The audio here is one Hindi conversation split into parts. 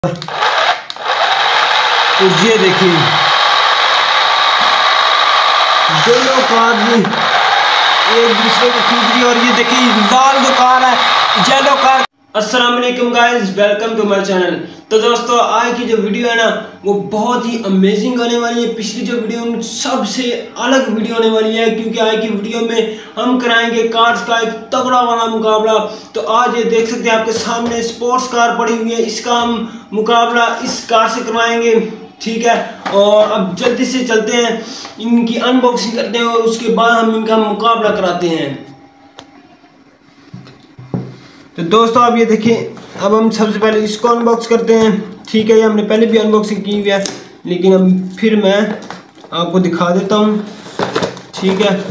तो ये देखिए दोनों कार भी एक दूसरे को खींच रही है। और ये देखिए लाल जो कार है, येलो कार। अस्सलाम वालेकुम guys, welcome to my channel. तो दोस्तों आज की जो वीडियो है ना वो बहुत ही अमेजिंग होने वाली है। पिछली जो वीडियो सबसे अलग वीडियो होने वाली है, क्योंकि आज की वीडियो में हम कराएंगे कार्स का एक तगड़ा वाला मुकाबला। तो आज ये देख सकते हैं आपके सामने स्पोर्ट्स कार पड़ी हुई है, इसका हम मुकाबला इस कार से करवाएंगे, ठीक है। और अब जल्दी से चलते हैं, इनकी अनबॉक्सिंग करते हैं और उसके बाद हम इनका मुकाबला कराते हैं। तो दोस्तों अब ये देखिए, अब हम सबसे पहले इसको अनबॉक्स करते हैं, ठीक है। ये हमने पहले भी अनबॉक्सिंग की हुई है, लेकिन अब फिर मैं आपको दिखा देता हूँ, ठीक है।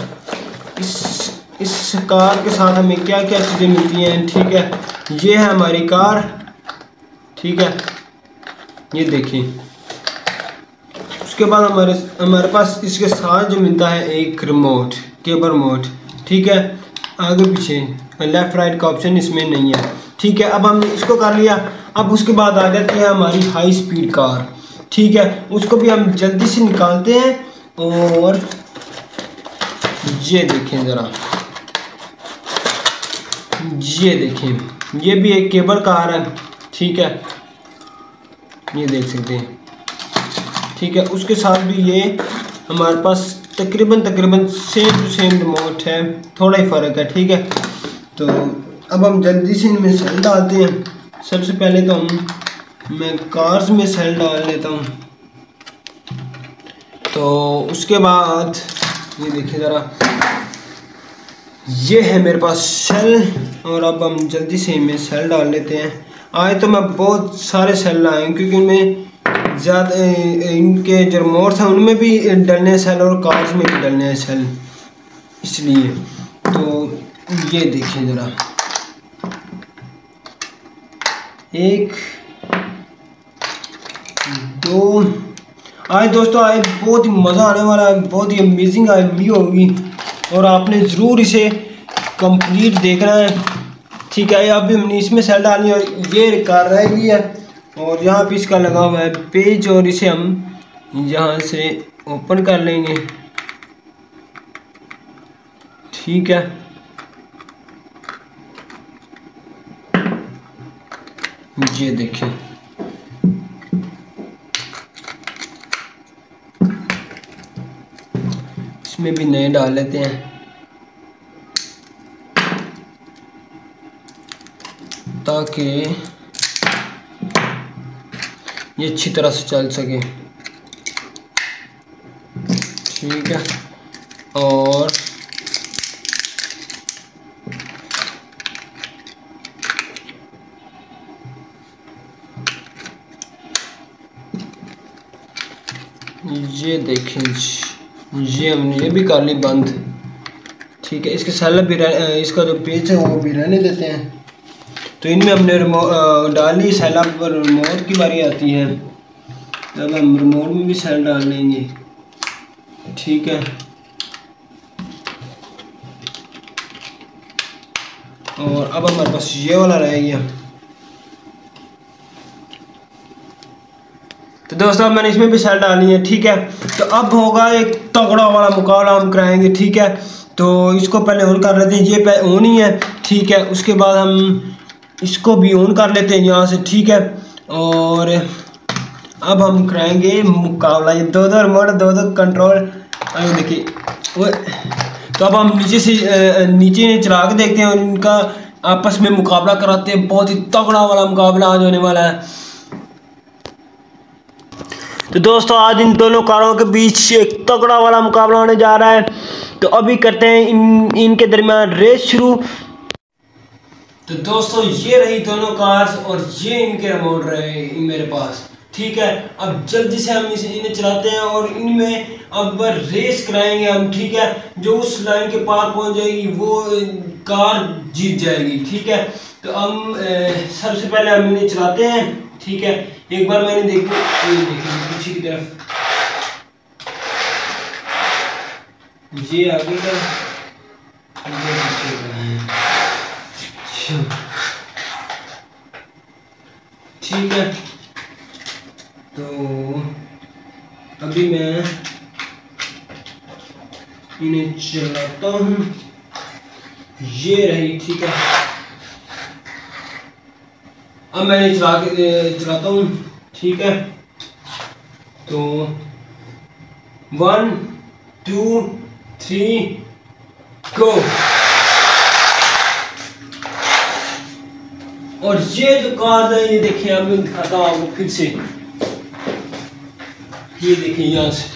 इस कार के साथ हमें क्या क्या चीज़ें मिलती हैं, ठीक है। ये है हमारी कार, ठीक है, ये देखिए। उसके बाद हमारे पास इसके साथ जो मिलता है एक रिमोट, केबल रिमोट, ठीक है। आगे पीछे लेफ्ट राइट का ऑप्शन इसमें नहीं है, ठीक है। अब हमने इसको कर लिया। अब उसके बाद आ जाती है हमारी हाई स्पीड कार, ठीक है। उसको भी हम जल्दी से निकालते हैं। और ये देखें ज़रा, ये देखें, ये भी एक केबल कार है, ठीक है, ये देख सकते हैं, ठीक है। उसके साथ भी ये हमारे पास तकरीबन सेम टू सेम रिमोट है, थोड़ा ही फ़र्क है, ठीक है। तो अब हम जल्दी से इनमें सेल डालते हैं। सबसे पहले तो मैं कार्स में सेल डाल लेता हूँ। तो उसके बाद ये देखिए ज़रा, ये है मेरे पास सेल। और अब हम जल्दी से इनमें सेल डाल लेते हैं। आज तो मैं बहुत सारे सेल लाए हैं, क्योंकि इनमें ज़्यादा इनके जो रिमोट्स हैं उनमें भी डलने सेल और कार्स में भी डलने हैं सेल, इसलिए। तो ये देखिए ज़रा, एक दो, आज दोस्तों आज बहुत ही मज़ा आने वाला है, बहुत ही अमेजिंग आज वीडियो होगी और आपने ज़रूर इसे कंप्लीट देखना है, ठीक है। अभी हमने इसमें सेल डाली और ये कार रह गई है और यहाँ पे इसका लगा हुआ है पेज, और इसे हम यहाँ से ओपन कर लेंगे, ठीक है। ये देखिए, इसमें भी नए डाल लेते हैं ताकि ये अच्छी तरह से चल सके, ठीक है। और ये देखें, ये हमने ये भी कर ली बंद, ठीक है। इसके सेल भी इसका जो पेज है वो भी रहने देते हैं। तो इनमें हमने डाल ली सेल। अब रिमोट की बारी आती है, तब हम रिमोट में भी सेल डाल लेंगे, ठीक है। और अब हमारे पास ये वाला रह गया। तो दोस्तों अब मैंने इसमें भी सेल डाली है, ठीक है। तो अब होगा एक तगड़ा वाला मुकाबला हम कराएंगे, ठीक है। तो इसको पहले ऑन कर लेते हैं, ये पहले ऑन ही है, ठीक है। उसके बाद हम इसको भी ऑन कर लेते हैं यहाँ से, ठीक है। और अब हम कराएंगे मुकाबला, ये दो रिमोट, दो कंट्रोल। अरे देखिए, तो अब हम नीचे चला के देखते हैं और इनका आपस में मुकाबला कराते हैं। बहुत ही तगड़ा वाला मुकाबला आज होने वाला है। तो दोस्तों आज इन दोनों कारों के बीच एक तगड़ा वाला मुकाबला होने जा रहा है। तो अभी करते हैं इनके दरमियान रेस शुरू। तो दोस्तों ये रही दोनों कार्स और ये इनके रिमोट रहे मेरे पास, ठीक है। अब जल्दी से हम इन्हें चलाते हैं और इनमें अब रेस कराएंगे हम, ठीक है। जो उस लाइन के पार पहुंच जाएगी वो कार जीत जाएगी, ठीक है। तो हम सबसे पहले हम इन्हें चलाते हैं, ठीक है। एक बार मैंने देखो, पीछे की तरफ ये आगे का, ठीक है। अभी मैं इन्हें चलाता हूँ, ये रही, ठीक है। अब मैं चलाता हूँ, ठीक है। तो 1 2 3 गो। और ये जो कार है, ये देखिए, अब मैं दिखाता हूँ आपको फिर से। ये देखिए यहाँ से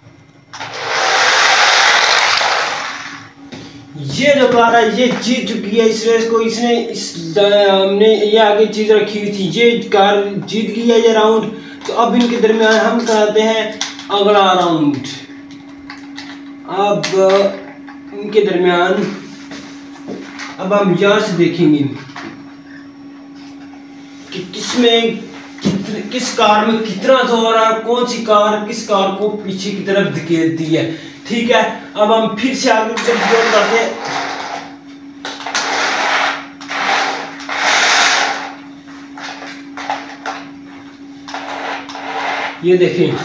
ये जो कार है ये जीत चुकी है इस रेस को। हमने ये आगे चीज रखी हुई थी, ये कार जीत गई है ये राउंड। तो अब इनके दरमियान हम कराते हैं अगला राउंड। अब इनके दरमियान अब हम यहाँ से देखेंगे कि किस कार में कितना जोर है, कौन सी कार किस कार को पीछे की तरफ धकेलती है, ठीक है। अब हम फिर से आगे की तरफ जोर करते हैं। ये देखें,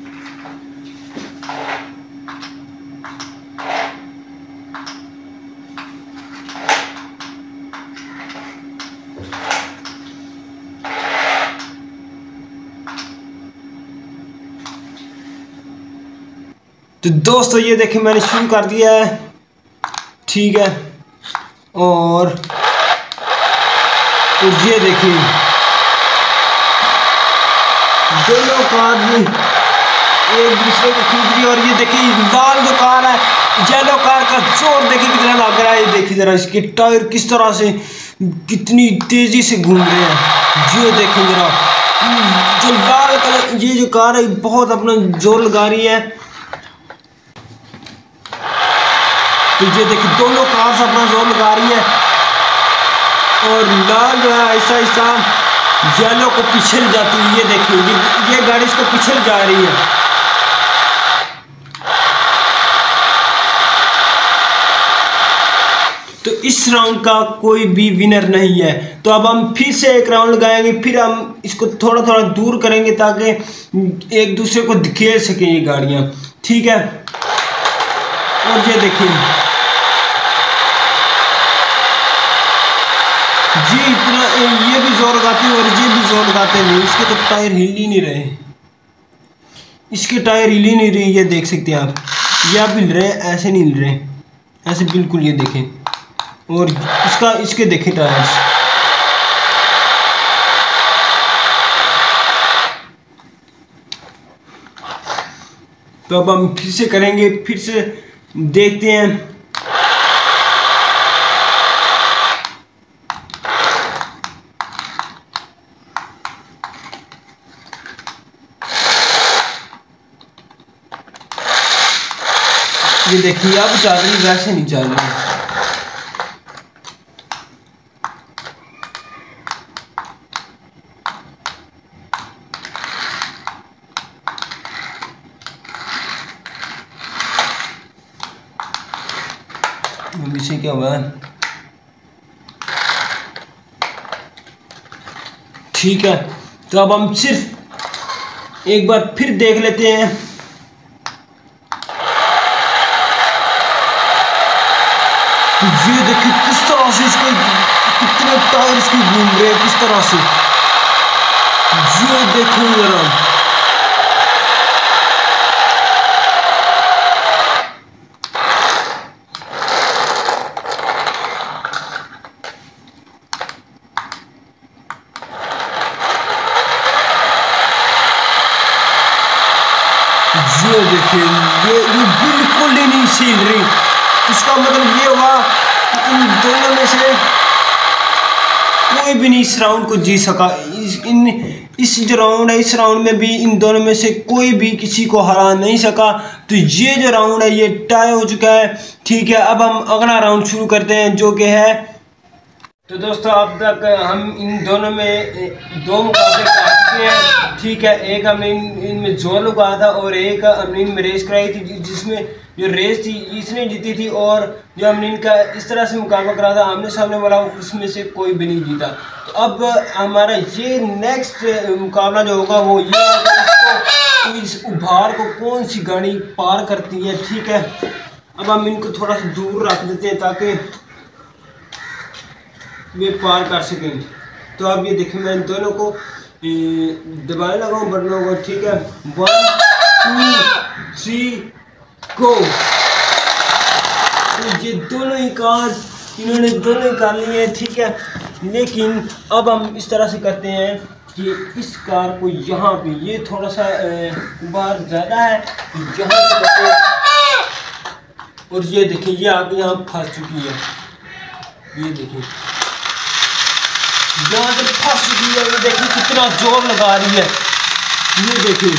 तो दोस्तों ये देखिए मैंने शुरू कर दिया है, ठीक है। और तो ये देखिए दोनों कार भी एक दूसरे को खींच रही है। और ये देखिए लाल जो कार है, येलो कार का जोर देखिए कितना लग रहा है। ये देखिए जरा इसके टायर किस तरह से कितनी तेजी से घूम रहे हैं। ये देखिए जरा जो लाल कलर ये जो कार है बहुत अपना जोर लगा रही है। तो ये देखिए दोनों कार से अपना जोर लगा रही है। और लाल जो है ऐसा ऐसा येलो को पीछे ले जाती है। ये देखिए ये गाड़ी इसको पीछे ले जा रही है। तो इस राउंड का कोई भी विनर नहीं है। तो अब हम फिर से एक राउंड लगाएंगे, फिर हम इसको थोड़ा थोड़ा दूर करेंगे ताकि एक दूसरे को धकेल सकें ये गाड़ियां, ठीक है। और ये देखिए जी इतना ये भी जोर लगाते हैं और ये भी जोर लगाते नहीं। इसके तो टायर हिल ही नहीं रहे, इसके टायर हिल ही नहीं रहे। ये देख सकते हैं आप, ये आप हिल रहे हैं, ऐसे नहीं हिल रहे, ऐसे बिल्कुल। ये देखें और इसके देखें टायर्स। तो अब हम फिर से करेंगे, फिर से देखते हैं। ये देखिए अब चल रही, वैसे नहीं चल रही। इसे क्या हुआ, ठीक है। तो अब हम सिर्फ एक बार फिर देख लेते हैं। तो ये देखिए किस तरह से इसको कितने टायर इसके घूम रहे हैं, किस तरह से। ये देखो जरा, ये देखिए ये बिल्कुल ही नहीं सील रही। इसका मतलब ये हुआ कि इन दोनों में से कोई भी नहीं इस राउंड को जीत सका। इस जो राउंड है, इस राउंड में भी इन दोनों में से कोई भी किसी को हरा नहीं सका। तो ये जो राउंड है ये टाई हो चुका है, ठीक है। अब हम अगला राउंड शुरू करते हैं जो कि है। तो दोस्तों अब तक हम इन दोनों में 2 मुकाबले कर चुके हैं, ठीक है। एक हमने इनमें जोर लगाया था और एक हमने इनमें रेस कराई थी, जिसमें जो रेस थी इसने जीती थी। और जो हमने इनका इस तरह से मुकाबला करा था आमने सामने वाला, उसमें से कोई भी नहीं जीता। तो अब हमारा ये नेक्स्ट मुकाबला जो होगा वो ये है, इस उभार को कौन सी गाड़ी पार करती है। ठीक है, अब हम इनको थोड़ा सा दूर रख देते हैं ताकि वे पार कर सकें। तो अब ये देखें, मैं इन दोनों को दबाने लगा हूँ बटनों को। ठीक है, 1 2 3 गो। तो ये दोनों ही कार इन्होंने दोनों ही कर लिए हैं। ठीक है, लेकिन अब हम इस तरह से करते हैं कि इस कार को यहाँ पे ये थोड़ा सा बार ज़्यादा है, यहाँ से करते हैं। और ये देखिए, ये आगे यहाँ फंस चुकी है। ये देखिए यहाँ से फंस चुकी है। ये देखिए कितना जोर लगा रही है। ये देखिए,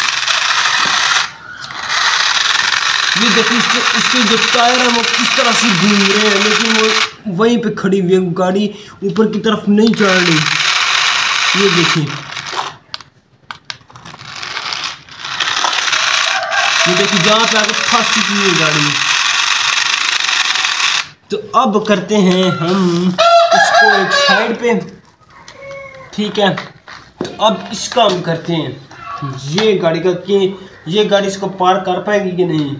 ये देखिए इसके जो टायर है वो किस तरह से घूम रहे हैं, लेकिन वो वहीं पे खड़ी हुई है, गाड़ी ऊपर की तरफ नहीं चढ़ रही। ये देखिए, ये देखिए जहाँ पे आके फंस चुकी है गाड़ी। तो अब करते हैं हम इसको एक साइड पे। ठीक है, तो अब इसका हम करते हैं ये गाड़ी का कि ये गाड़ी इसको पार कर पाएगी कि नहीं।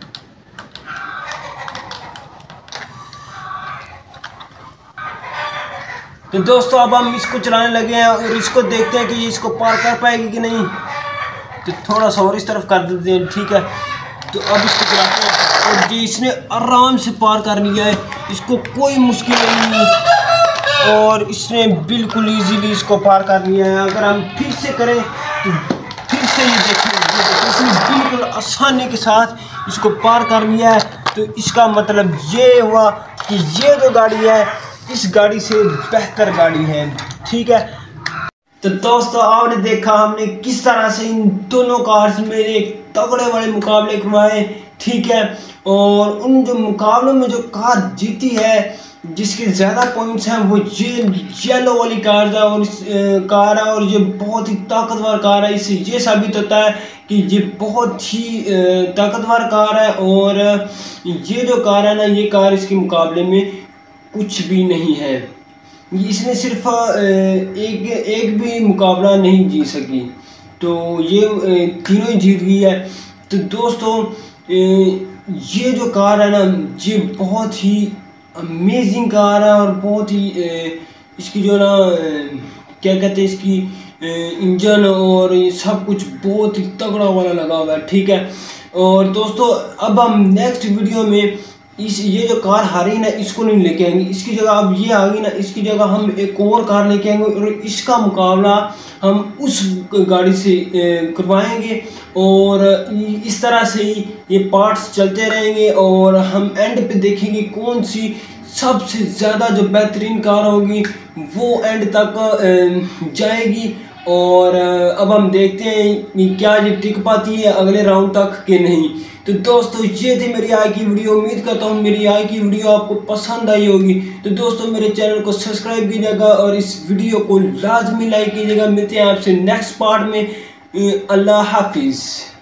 तो दोस्तों अब हम इसको चलाने लगे हैं और इसको देखते हैं कि ये इसको पार कर पाएगी कि नहीं। तो थोड़ा सा और इस तरफ कर देते हैं। ठीक है, तो अब इसको चलाते हैं और जी इसने आराम से पार कर लिया है, इसको कोई मुश्किल नहीं और इसने बिल्कुल इजीली इसको पार कर लिया है। अगर हम फिर से करें तो फिर से ये देखें, इसने बिल्कुल आसानी के साथ इसको पार कर लिया है। तो इसका मतलब ये हुआ कि ये जो गाड़ी है इस गाड़ी से बेहतर गाड़ी है। ठीक है, तो दोस्तों आपने देखा हमने किस तरह से इन दोनों कार्स में एक तगड़े वाले मुकाबले करवाए। ठीक है, और उन जो मुकाबलों में जो कार जीती है जिसके ज़्यादा पॉइंट्स हैं वो ये येलो वाली कार है और इस कार है और ये बहुत ही ताकतवर कार है। इससे ये साबित होता है कि ये बहुत ही ताकतवर कार है और ये जो कार है ना, ये कार इसके मुकाबले में कुछ भी नहीं है। इसने सिर्फ एक भी मुकाबला नहीं जीत सकी, तो ये तीनों ही जीत गई है। तो दोस्तों ये जो कार है ना, ये बहुत ही अमेजिंग कार है और बहुत ही इसकी जो ना क्या कहते हैं, इसकी इंजन और ये सब कुछ बहुत ही तगड़ा वाला लगा हुआ है। ठीक है, और दोस्तों अब हम नेक्स्ट वीडियो में ये जो कार हारी ना इसको नहीं लेके आएंगे, इसकी जगह अब ये आ गई ना, इसकी जगह हम एक और कार लेके आएंगे और इसका मुकाबला हम उस गाड़ी से करवाएंगे और इस तरह से ही ये पार्ट्स चलते रहेंगे और हम एंड पे देखेंगे कौन सी सबसे ज़्यादा जो बेहतरीन कार होगी वो एंड तक जाएगी। और अब हम देखते हैं कि क्या ये टिक पाती है अगले राउंड तक कि नहीं। तो दोस्तों ये थी मेरी आज की वीडियो। उम्मीद करता हूँ मेरी आज की वीडियो आपको पसंद आई होगी। तो दोस्तों मेरे चैनल को सब्सक्राइब कीजिएगा और इस वीडियो को लाजमी लाइक कीजिएगा। मिलते हैं आपसे नेक्स्ट पार्ट में। अल्लाह हाफिज़।